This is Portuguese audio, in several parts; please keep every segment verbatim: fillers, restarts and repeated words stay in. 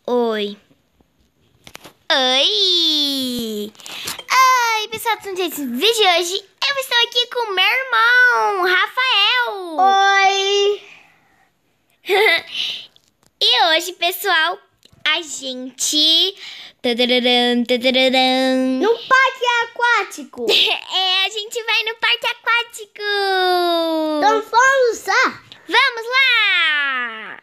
Oi. Oi! Oi, pessoal, tudo bem? No vídeo de hoje eu estou aqui com meu irmão, Rafael. Oi! E hoje, pessoal, a gente... Tadararam, tadararam. No parque aquático! É, a gente vai no parque aquático! Então vamos lá! Vamos lá!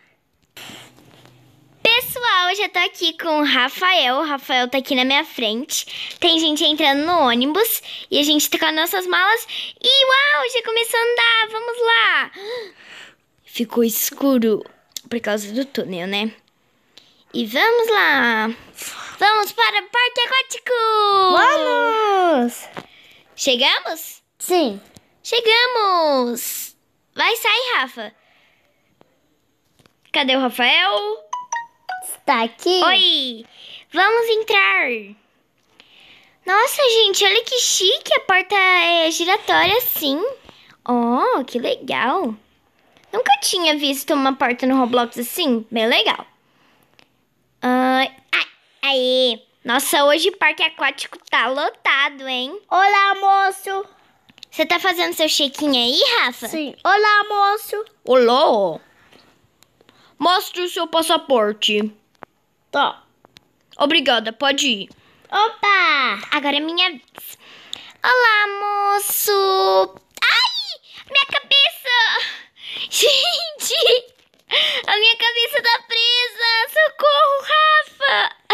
Pessoal, eu já tô aqui com o Rafael. O Rafael tá aqui na minha frente. Tem gente entrando no ônibus. E a gente tá com as nossas malas. E uau, já começou a andar. Vamos lá. Ficou escuro por causa do túnel, né? E vamos lá. Vamos para o parque aquático. Vamos! Chegamos? Sim. Chegamos. Vai sair, Rafa. Cadê o Rafael? Está aqui? Oi, vamos entrar. Nossa, gente, olha que chique, a porta é giratória assim. Oh, que legal. Nunca tinha visto uma porta no Roblox assim, bem legal. Ah, ai, aê. Nossa, hoje o parque aquático tá lotado, hein? Olá, moço! Você tá fazendo seu check-in aí, Rafa? Sim. Olá, moço! Olá. Mostre o seu passaporte. Tá. Obrigada, pode ir. Opa! Agora é minha vez. Olá, moço. Ai, minha cabeça. Gente, a minha cabeça tá presa. Socorro, Rafa.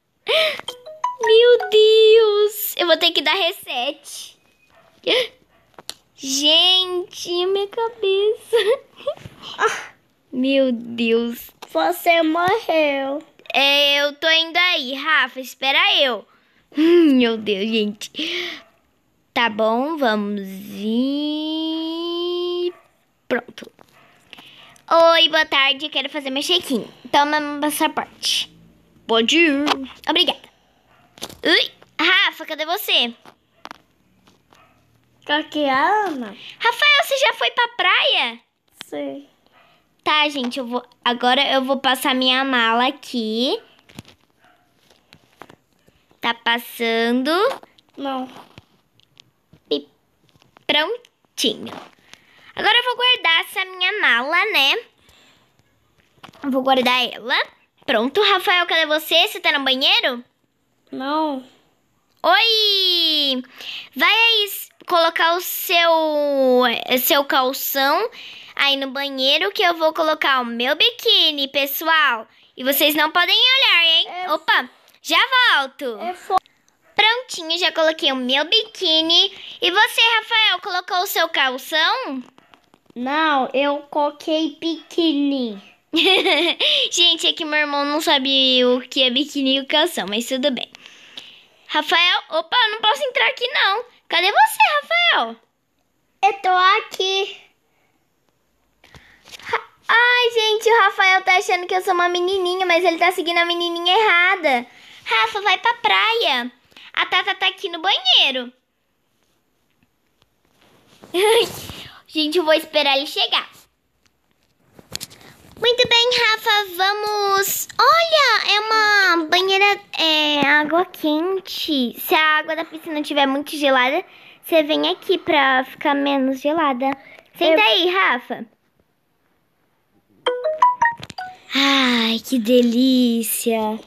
Meu Deus. Eu vou ter que dar reset. Gente, minha cabeça. Meu Deus. Você morreu. É, eu tô indo aí, Rafa, espera eu. Hum, meu Deus, gente. Tá bom, vamos ir. Pronto. Oi, boa tarde, quero fazer meu check-in. Toma meu passaporte. Pode ir. Obrigada. Ui, Rafa, cadê você? Aqui é a Ana? Rafael, você já foi pra praia? Sim. Tá, gente, eu vou... Agora eu vou passar minha mala aqui. Tá passando. Não. E prontinho. Agora eu vou guardar essa minha mala, né? Eu vou guardar ela. Pronto, Rafael, cadê você? Você tá no banheiro? Não. Oi! Vai aí colocar o seu, seu calção aí no banheiro que eu vou colocar o meu biquíni, pessoal. E vocês não podem olhar, hein? É... Opa, já volto. É fo... Prontinho, já coloquei o meu biquíni. E você, Rafael, colocou o seu calção? Não, eu coloquei biquíni. Gente, é que meu irmão não sabe o que é biquíni e o calção, mas tudo bem. Rafael, opa, eu não posso entrar aqui não. Cadê você, Rafael? Eu tô aqui. Ai, gente, o Rafael tá achando que eu sou uma menininha, mas ele tá seguindo a menininha errada. Rafa, vai pra praia. A Tata tá aqui no banheiro. Gente, eu vou esperar ele chegar. Muito bem, Rafa, vamos... Olha, é uma banheira, é água quente. Se a água da piscina estiver muito gelada, você vem aqui pra ficar menos gelada. Senta Eu... aí, Rafa. Ai, que delícia.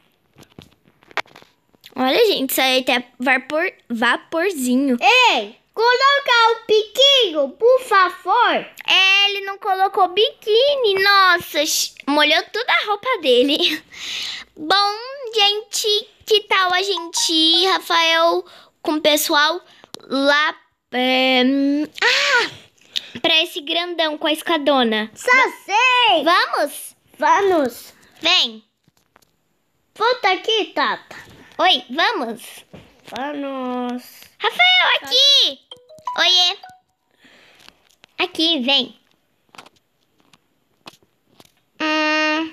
Olha, gente, isso aí até vapor, vaporzinho. Ei, coloca o piquinho, por favor. É, ele não colocou biquíni. Nossa, molhou toda a roupa dele. Bom, gente, que tal a gente ir, Rafael, com o pessoal lá... É... Ah, pra esse grandão com a escadona. Só sei. Vamos? Vamos. Vem. Volta aqui, Tata. Oi, vamos. Vamos. Rafael, aqui. Oiê. Aqui, vem. Hum.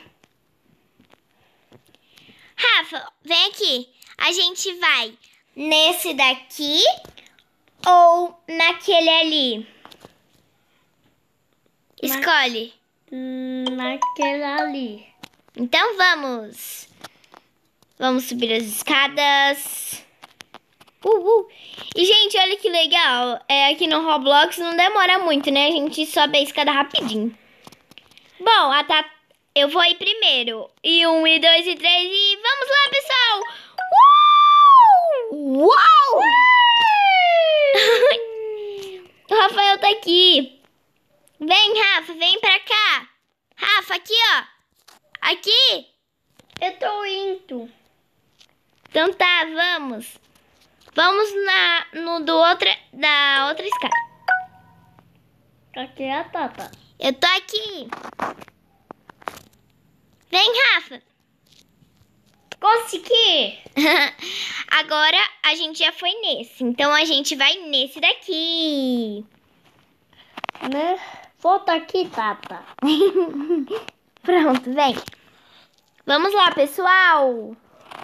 Rafa, vem aqui. A gente vai nesse daqui ou naquele ali? Escolhe. Naquele ali. Então vamos. Vamos subir as escadas. Uh, uh. E, gente, olha que legal. É, aqui no Roblox não demora muito, né? A gente sobe a escada rapidinho. Bom, a Tata, eu vou ir primeiro. E um, e dois, e três, e vamos lá, pessoal! Uau! Uau! O Rafael tá aqui. Vem, Rafa, vem pra cá. Rafa, aqui, ó. Aqui. Eu tô indo. Então tá, vamos. Vamos na, no do outra, da outra escada. Aqui é a Tata. Eu tô aqui. Vem, Rafa. Consegui. Agora a gente já foi nesse. Então a gente vai nesse daqui. Né? Volta aqui, Tata. Pronto, vem. Vamos lá, pessoal.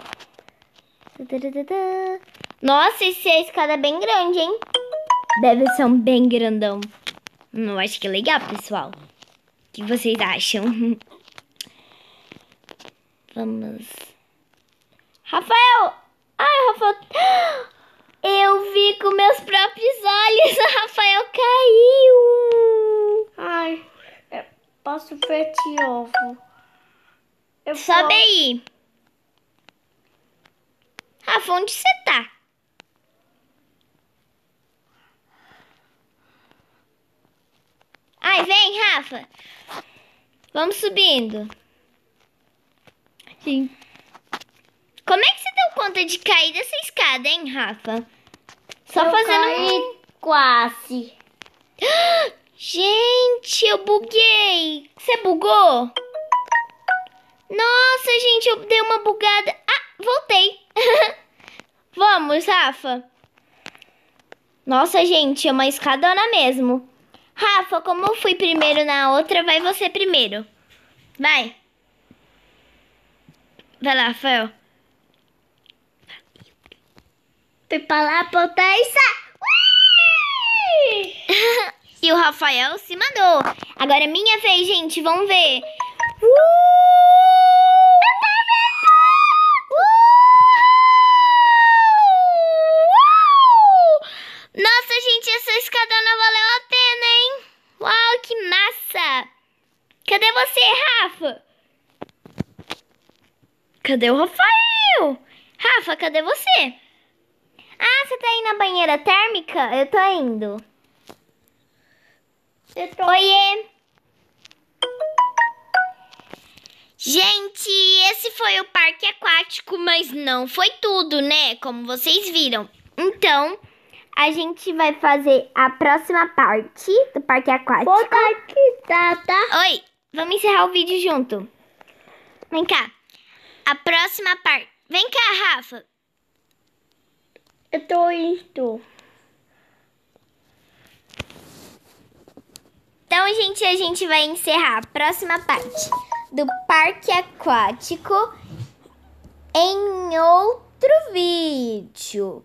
Nossa, esse a escada é bem grande, hein? Deve ser um bem grandão. Eu acho que é legal, pessoal. O que vocês acham? Vamos. Rafael! Ai, Rafael. Eu vi com meus próprios olhos. O Rafael caiu. Ai, eu posso ver de ovo. Eu Sobe posso... aí. Rafa, onde você tá? Ai, vem, Rafa. Vamos subindo. Sim. Como é que você deu conta de cair dessa escada, hein, Rafa? Só eu fazendo caí um... quase. Gente, eu buguei. Você bugou? Nossa, gente, eu dei uma bugada. Ah, voltei. Vamos, Rafa. Nossa, gente, é uma escadona mesmo. Rafa, como eu fui primeiro na outra, vai você primeiro. Vai. Vai lá, Rafael. Preparar a potência. E o Rafael se mandou. Agora é minha vez, gente. Vamos ver. Uh! Nossa, gente, essa escadona valeu a pena, hein? Uau, que massa! Cadê você, Rafa? Cadê o Rafael? Rafa, cadê você? Ah, você tá aí na banheira térmica? Eu tô indo. Eu tô... Oiê! Gente, esse foi o parque aquático, mas não foi tudo, né? Como vocês viram. Então, a gente vai fazer a próxima parte do parque aquático. Volta aqui, Tata. Oi, vamos encerrar o vídeo junto. Vem cá. A próxima parte. Vem cá, Rafa. Eu tô indo. Então, gente, a gente vai encerrar a próxima parte do parque aquático em outro vídeo.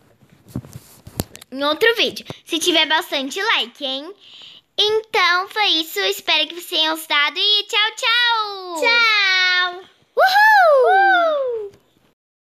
Em outro vídeo. Se tiver bastante like, hein? Então, foi isso. Espero que vocês tenham gostado e tchau, tchau! Tchau. Uhul! Uhul!